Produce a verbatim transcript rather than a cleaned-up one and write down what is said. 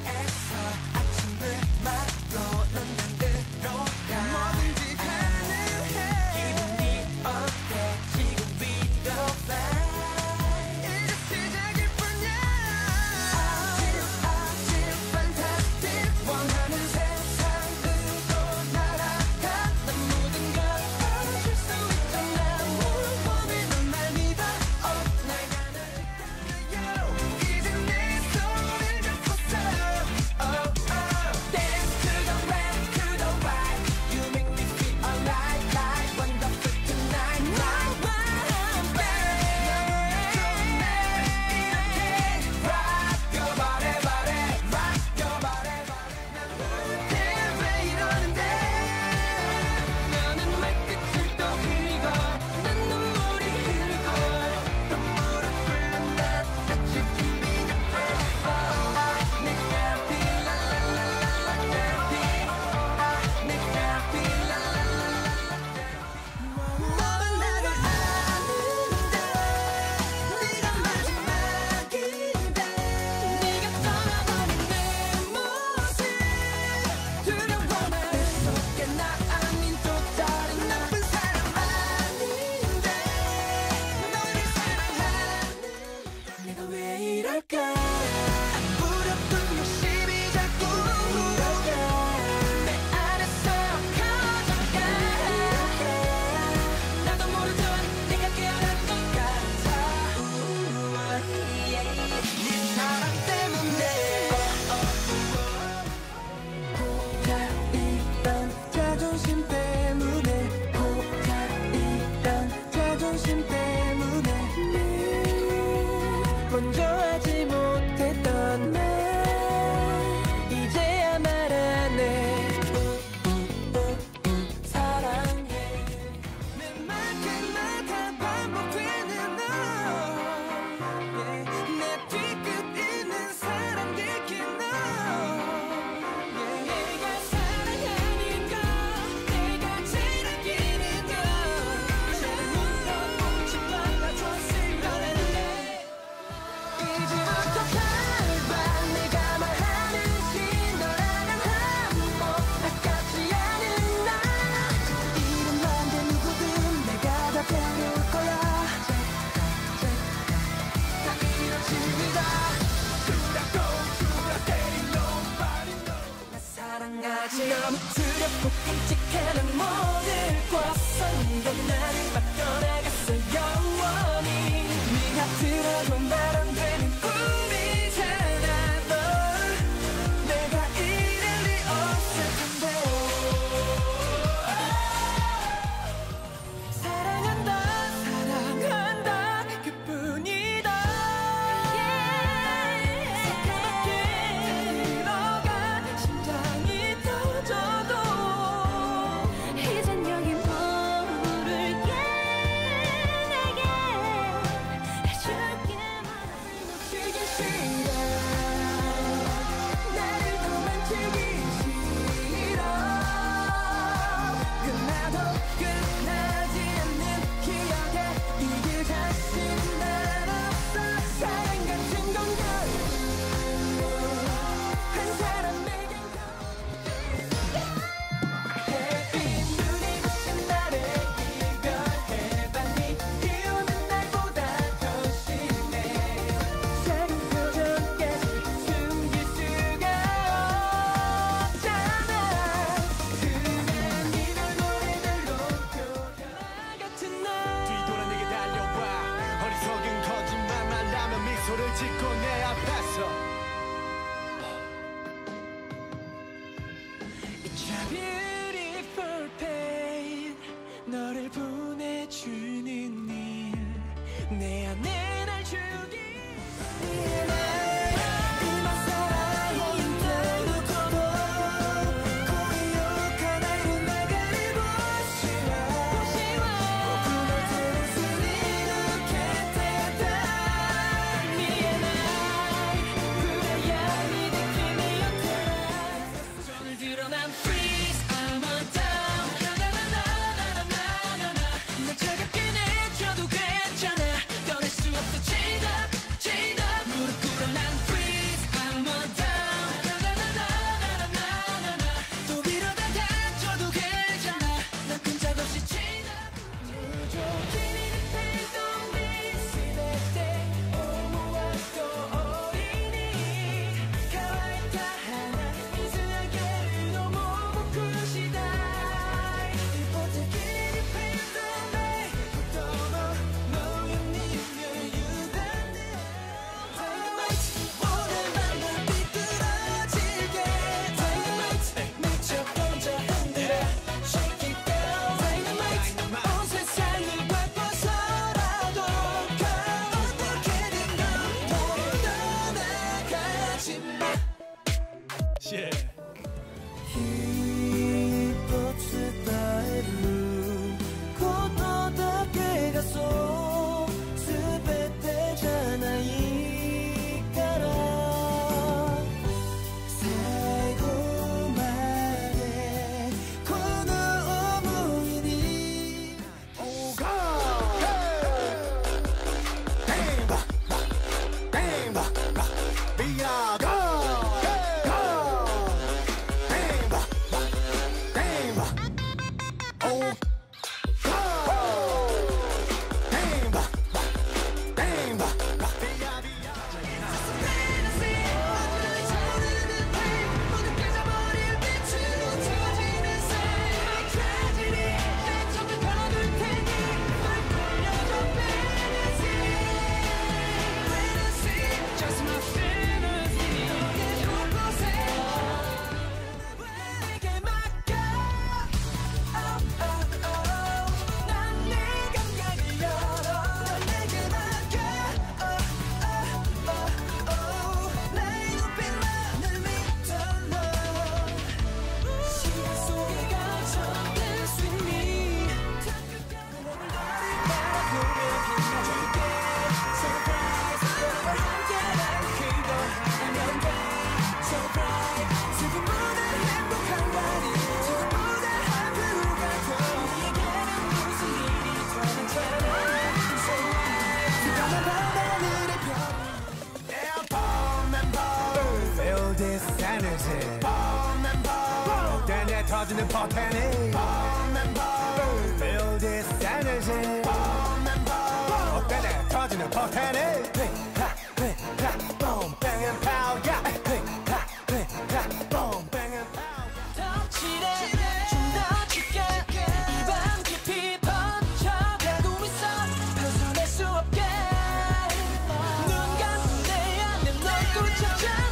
애써 아침을 맞고 넌 난 들어가 뭐든지 가능해 기분이 어때 지금 we go fly 이제 시작일 뿐이야 아직 아직 fantastic 원하는 세상으로 날아가 난 모든 걸 알아줄 수 있잖아 원해 넌 날 믿어 oh 날 가는 이제 내 손을 잡고서 oh oh dance to the left to the right you make me feel alive like wonderful tonight night night baby 좋네 이렇게 rock your body body rock your body body 난 무대 왜 이러는데 너는 말끝을 또 흘리고 난 눈물이 흐르고 또 무릎을 난 다칠 준비가 됐어 내가 빌라라라라 therapy 내가 빌라라라라 너는 나를 아는데 네가 마지막인데 네가 떠나버린 내 모습 두려워 날 속에 나 아닌 또 다른 나쁜 사람 아닌데 너를 사랑하는 내가 왜 이럴까 무릎은 욕심이 자꾸 울어가 내 안에서 커져가 나도 모르던 내가 깨어난 것 같아 우와, 네 사랑 때문에 호가이던 자존심 때문에 호가이던 자존심 때문에 먼저 하지 못했던 말 이제야 말하네 사랑해 내 말끝마다 반복되는 너 yeah. 내 뒤끝 있는 사람 들킨 너 yeah. 내가 사랑하는 거 내가 제일 아끼는 거 잘못 놓지 말아줬으면 해 이제부터 밟아 내가 말하는지 너라는 한번 아깝지 않은 나 이름 안 돼 누구든 내가 다 데려올 거야 다 이뤄집니다 그렇다고 누가 때린 nobody knows 나 사랑하지 너무 두렵고 끔찍한 모델과 선도 나를 막 떠나갔어 영원히 네 곁으로도 말 안 되는 꿈이잖아 너 내가 이럴 리 없을 텐데 사랑한다 사랑한다 그뿐이다 새까맣게 들어가 심장이 터져도 이젠 여기 모를게 내게 해줄게 놓치기 싫어 나를 더 만지기 싫어 끝나도 끝나지 않는 기억에 이길 자신 난 없어 사랑 같은 건 결국 한 사람에겐 햇빛 눈이 부신 나를 이별해봤니 비오는 날보다 더 심해 작은 표정까지 숨길 수가 so bright 지금보다 행복한 날이 지금보다 하루가 더 우리에게는 무슨 일이 되는잖아 so bright 지금만 밤하늘의 별 Yeah, bomb and bomb Feel this energy Bomb and bomb 어때 내 터지는 포텐이 Bomb and bomb Feel this energy Bomb and bomb 어때 내 터지는 포텐이 Boom, bang and pow, yeah. Boom, bang and pow. 더 칠해, 좀 더 짙게 이 밤 깊이 번져가고 있어 벗어날 수 없게 눈 감고 내 안에 널 꽂혀줘